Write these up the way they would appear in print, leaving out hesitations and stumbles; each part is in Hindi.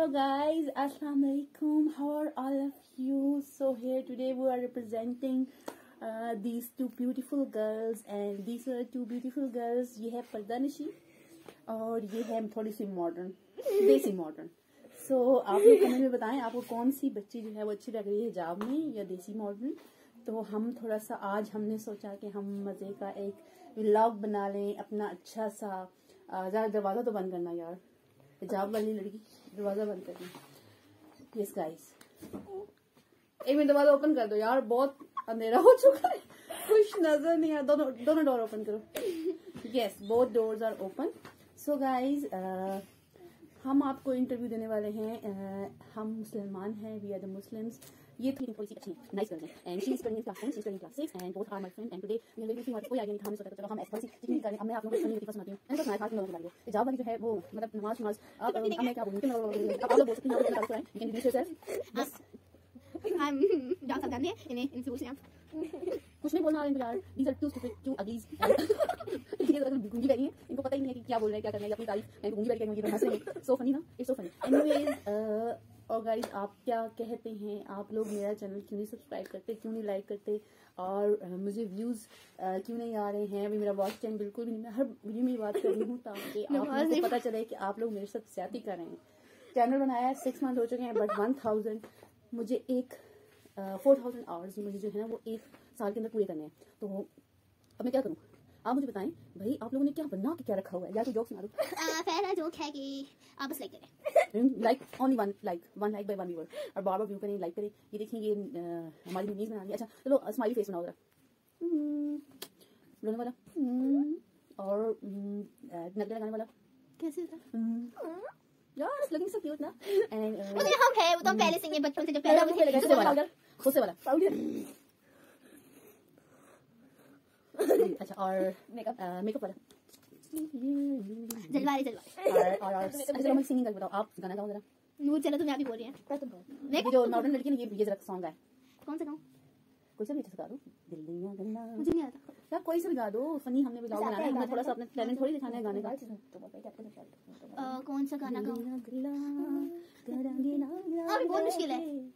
Hello guys, Assalamu alaikum. How are all of you? So here today we are representing these two beautiful girls, and these are two beautiful girls. ये है पर्दानशी और ये है थोड़ी सी मॉडर्न, देसी मॉडर्न. So आप लोग कमेंट में बताएं आपको कौन सी बच्ची जो है वो अच्छी लग रही है, हिजाब में या देसी मॉडर्न. तो हम थोड़ा सा आज हमने सोचा कि हम मजे का एक व्लॉग बना लें अपना अच्छा सा. ज़रा दरवाजा तो बंद करना यार, हिजाब वाली लड़की दरवाजा बंद करना. यस गाइस, एक मिनट दरवाजा ओपन कर दो यार, बहुत अंधेरा हो चुका है, कुछ नजर नहीं आ. दोनों डोर ओपन करो. Yes, both doors are open. So guys, हम आपको इंटरव्यू देने वाले हैं. हम मुसलमान हैं, वी आर द मुस्लिम्स. ये थोड़ी सी अच्छी नाइस गर्ल है, and she is studying class 10, she is studying class 6, and both are my friend. And today we are going to see कोई आगे नहीं, हमने सोचा चलो हम ऐसे चीज करें. अब मैं आप लोगों को सुनाती हूं, मैंने तो सुनाया था लोगों के बारे में. हिजाब वाली जो है वो मतलब नमाज आप मैं क्या बोलूं, आप लोग बोल सकते हैं, आप बता सकते हैं. You can introduce yourself. बस I'm John Saldane in Solution. कुछ नहीं बोलना यार. These are two stupid, two uglies. गूंगी बैठी है, इनको पता ही नहीं है कि क्या बोल रहे हैं, क्या करना है. अपनी तारीफ मैं गूंगी बैठ के हंस रही है. सो फनी ना, इट्स सो फनी. एनीवेज, और गाइस आप क्या कहते हैं, आप लोग मेरा चैनल क्यों नहीं सब्सक्राइब करते, क्यों नहीं लाइक करते, और मुझे व्यूज क्यों नहीं आ रहे हैं. अभी मेरा वॉच टाइम बिल्कुल भी नहीं. मैं हर वीडियो में बात कर रही हूँ ताकि आप लोगों को पता चले कि आप लोग मेरे साथ ज्यादती कर रहे हैं. चैनल बनाया है 6 मंथ हो चुके हैं, बट 1000 मुझे 4000 आवर्स मुझे जो है ना वो 1 साल के अंदर पूरे करने हैं. तो अब मैं क्या करूँ, आप मुझे बताएं भाई, आप लोगों ने क्या बना के क्या रखा हुआ है. या तो जोक सुना दो. पहला जोक है कि आप बस लाइक करें, like only one like by one viewer, और बार बार व्यू करें, लाइक करें. ये देखिए, ये हमारी मीमीज बना दी. अच्छा चलो, स्माइली फेस बनाओ जरा, रोने वाला, और नगले लगाने वाला. कैसे था यार लुकिंग सो क्यूट ना. एंड वो हम है, वो तो हम पहले से ही बचपन से जब पैदा हुए थे. गुस्से वाला. अच्छा, और मेकअप वाला. जलवारे और अच्छा मैं सिंगिंग कर बताओ, आप गाना गाओ जरा. नूर चलो, तुम आप ही बोल रही हैं. मैं जो मॉडर्न लड़की है ये जरा सॉन्ग है. कौन सा गाऊं? कोई सा भी अच्छा गा दो. दिल्लियां गल्ला, मुझे नहीं आता यार कोई सा भी गा दो. फनी हमने व्लॉग बनाना है, हमें थोड़ा सा अपना टैलेंट थोड़ी दिखाना है गाने का. कौन सा गाना गाऊं? गल्ला अभी बहुत मुश्किल है.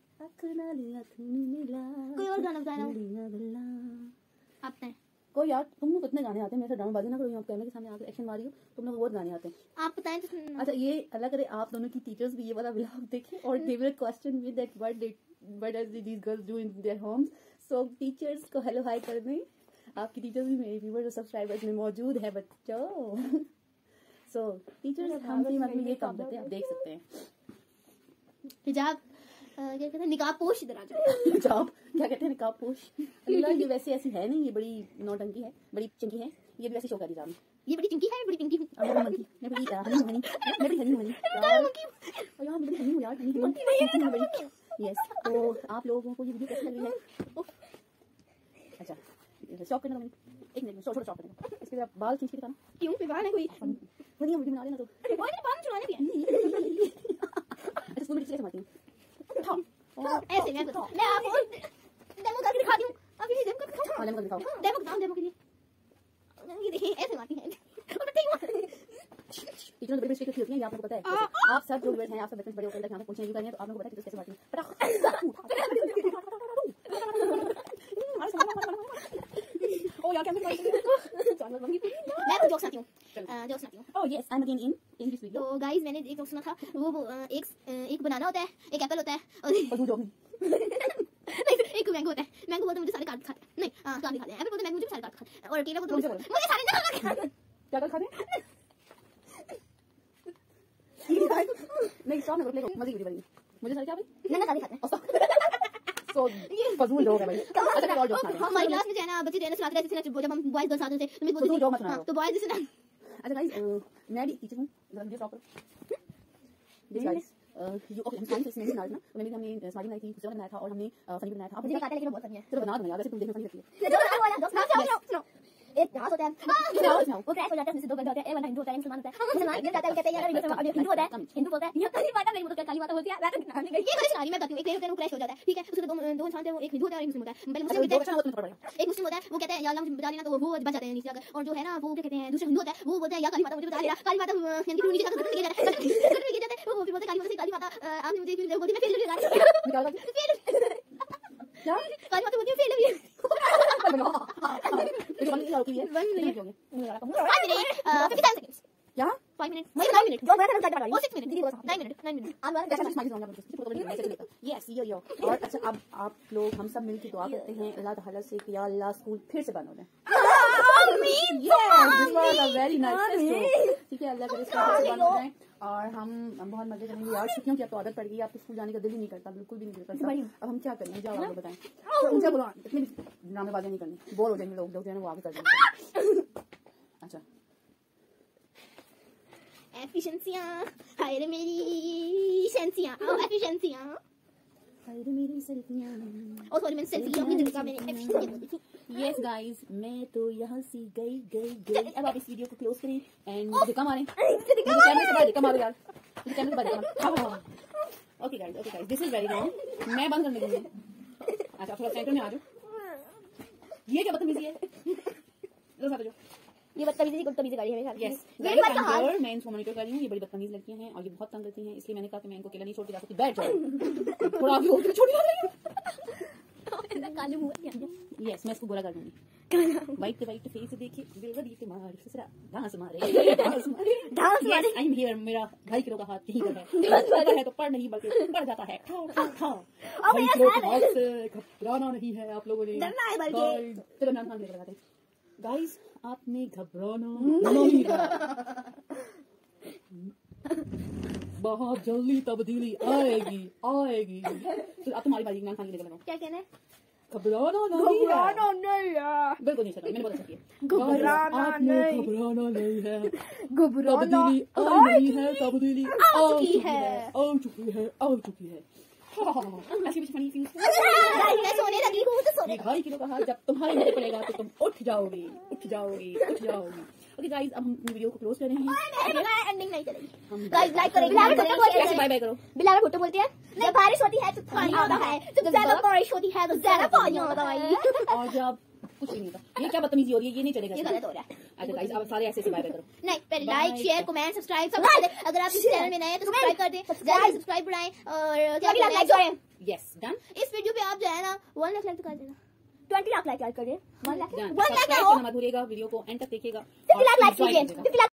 कोई और गाना बताना आपने. कोई यार, तुम लोग कितने गाने आते हैं. मेरे साथ ड्रामाबाजी ना करो, यहाँ कैमरे के सामने आकर एक्शन मारी हो. तुम लोग बहुत गाने आते हैं. आप बताएं तो. अच्छा, ये अल्लाह करे आप दोनों की टीचर्स भी ये वाला व्लॉग देखें, और they will question me that what does these girls do in their homes. So teachers को हेलो हाय कर दें. आपकी टीचर्स भी मेरे व्यूअर्स और सब्सक्राइबर्स में मौजूद है बच्चों. सो टीचर्स हम भी मतलब ये काम करते हैं, आप देख सकते हैं. हिजाब क्या कहते हैं, निकाब पोश इधर आ जाओ. हिजाब क्या कहते हैं, निकाब पोश. अल्लाह, ये वैसे ऐसी है नहीं, ये बड़ी नौटंकी है, बड़ी चंकी है. ये भी वैसे शो कर हिजाब में. ये बड़ी चिंकी है, बड़ी पिंकी. मैं बड़ी हनी हूं, यार. यस, तो आप लोगों को ये वीडियो कैसी लग रही है. अच्छा स्टॉप करना, एक मिनट में छोटा स्टॉप करना. इसके बाद बाल खींच के दिखाना. क्यों पिवान है कोई? बढ़िया वीडियो बना लेना. तो कोई नहीं, बाल छुड़ाने भी है. अच्छा स्कूल में टीचर समझती हूँ. ऐसे मैं आपको डेमो करके दिखाती हूँ. अभी डेमो करके दिखाओ. डेमो दिखाओ. डेमो के लिए ये देखिए, ऐसे मारती है. टीचर बड़ी मिस्टेक होती है, ये आपको पता है. आप सब जो हैं, आप सब बच्चे बड़े होकर यहाँ पे पूछने करेंगे, तो आप लोगों को पता है कैसे मारती है. ओ यार, क्या मैं तो जोक सुनाती हूँ. Oh yes, I am again in this video. तो गाइस, मैंने एक जोक सुना था. वो एक बनाना होता है, एक एप्पल होता है, और एक मैंगो होता है. मैंगो बोलते मुझे सारे कार्ड खाते हैं. नहीं, कार्ड नहीं खाते हैं. एप्पल बोलते मैंगो मुझे सारे कार्ड खाते हैं, और केला बोलते मुझे सारे नहीं खाते. क्या कर खाते हैं? नहीं स्टॉप ना, लेको मजे की वीडियो बनी. मुझे सारे क्या भाई नहीं खाते हैं. सो ये फजूल लोग है भाई. अच्छा और जोक सुनाते हैं. हमारी क्लास में जो है ना, बच्चे देने सुनाते रहते थे जब हम बॉयज गर्ल्स आते थे, तो मैं बोलती जोक मत सुनाओ. तो बॉयज जैसे ना. अच्छा गाइस, मैं भी टीचर हूँ, वीडियो स्टॉप करो. दिस गाइस यू ओके, हम फेस में ना, मैंने हमने स्माइली बनाई थी, गुस्सा बनाया था, और हमने फनी बनाया था. आप मुझे लेकिन बहुत फनी है. चलो बना दो यार, वैसे तुम देखने फनी लगती है. एक जहाज होता है, वो क्रैश हो जाता है, उसमें से 2 बंदे होते हैं, एक बंदा हिंदू होता है, मुसलमान होता है। मुसलमान गिर जाता है, वो कहते हैं यार हिंदू होता है, हिंदू बोलता है ये काली माता, मेरी मतलब काली माता होती है। ये वाली कहानी मैं बताती हूँ। एक होता है वो क्रैश हो जाता है, ठीक है, उसके दो इंसान थे, वो एक हिंदू होता है और एक मुस्लिम होता है। पहले मुस्लिम होता है, एक मुस्लिम होता है, वो कहते हैं या अल्लाह मुझे बचा लेना, तो वो बच जाते हैं नीचे जाकर। और जो है ना वो क्या कहते हैं, दूसरा हिंदू होता है, वो बोलते हैं या काली माता मुझे बचा लेना, काली माता यानी कि नीचे जाकर घुटने गिर जाता है, घुटने गिर जाता है, वो फिर बोलते हैं काली माता आपने मुझे फिर बोलती मैं फेल लगा क्या काली माता बोलती है फेल लगी 57 seconds क्या 5 minutes 9 minutes जो मैं टाइम बता रही हूं 6 minutes दीदी बोला 9 minutes आप जैसा स्माइली होगा यस यो और अच्छा अब आप लोग हम सब मिलकर दुआ करते हैं अल्लाह ताला से कि या अल्लाह स्कूल फिर से बंद हो जाए। आमीन। This was a very nice test. ठीक है, अल्लाह करे स्कूल से बंद हो जाए और हम बहुत मजे करेंगे यार। छुट्टियों की अब तो आदत पड़ गई, आपको स्कूल जाने का दिल ही नहीं करता, बिल्कुल भी नहीं करता। अब हम क्या करें, जाओ आप बताएं। तो उनसे बोलो इतनी ड्रामेबाजी नहीं करनी, बोर हो जाएंगे लोग जो है वो आगे कर देंगे। अच्छा एफिशिएंसियां हाय रे मेरी सेंसियां एफिशिएंसियां हाय रे मेरी सेल्फियां ओ सॉरी मैंने सेल्फी अपनी जगह मैंने एफिशिएंसी बोली थी। यस गाइस मैं तो यहाँ से गई। अब आप इस वीडियो को क्लोज करें एंड धक्का मारें, कैमरे से बाहर धक्का मारो यार, कैमरे से बाहर धक्का मारो। Okay guys this is very wrong, मैं बंद करने दूंगी। अच्छा थोड़ा सेंटर में आ जाओ। ये क्या बदतमीजी है, लो साथ जाओ। ये बदतमीजी गुप्तमीजी करी है मेरे साथ। यस गाइस मैं इनको मॉनिटर कर रही हूँ, ये बड़ी बदतमीज लड़कियां हैं और ये बहुत तंग करती हैं, इसलिए मैंने कहा कि मैं इनको अकेला नहीं छोड़ के जा सकती। बैठ जाओ थोड़ा आगे हो, छोटी लग रही है काले मुंह। यस मैं इसको गोरा कर दूंगी। वाइट फेस देखिए दिलवा दी मार ससुरा डांस मारे आई एम हियर। मेरा 2.5 किलो का हाथ यहीं पर है, तो पढ़ नहीं बल्कि पढ़ जाता है। घबराना नहीं है आप लोगों ने, चलो नाम लेकर लगाते हैं। गाइस आपने घबराना नहीं है, बहुत जल्दी तब्दीली आएगी। तो अब तुम्हारी बारी, नाम खाने लेकर लगाओ। क्या कहना है? घबराना नहीं है, बिल्कुल नहीं सर, मैंने बोला सर घबराना नहीं है, तब्दीली आई नहीं है, तब्दीली आ चुकी है। ऐसी भी फनी फील मैं सोने लगी हूं तो सोने 2.5 किलो का हाथ जब तुम्हारे मुंह पड़ेगा तो तुम उठ जाओगी। ओके गाइस अब हम वीडियो को क्लोज कर रहे हैं, एंडिंग नहीं चलेगी। गाइस लाइक करें, बाय बाय करो। बिलावर भुट्टो बोलते हैं जब बारिश होती है तो पानी आता है, जब ज्यादा बारिश होती है तो ज्यादा पानी आता है। और जब कुछ नहीं होता, ये क्या बदतमीजी हो रही है, ये नहीं चलेगा, ये गलत हो रहा है। अच्छा गाइस अब सारे ऐसे बाय बाय करो। नहीं पहले लाइक शेयर कमेंट सब्सक्राइब सब कर दे। अगर आप इस चैनल में नए हैं तो सब्सक्राइब कर दें, ज्यादा सब्सक्राइब बढ़ाएं और क्या लाइक यस डन। इस वीडियो पे आप जो है ना 1 लाख लाइक कर देना, 20 लाख लाइक कर दें, 1 लाख मत भूलिएगा, वीडियो को एंड तक देखिएगा, 50 लाख लाइक कीजिए।